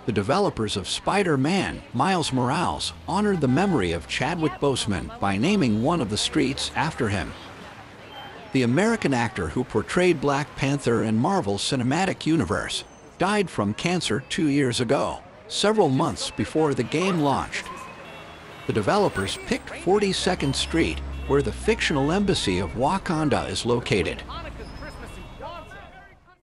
The developers of Spider-Man, Miles Morales, honored the memory of Chadwick Boseman by naming one of the streets after him. The American actor who portrayed Black Panther in Marvel's cinematic universe died from cancer 2 years ago, several months before the game launched. The developers picked 42nd Street, where the fictional embassy of Wakanda is located.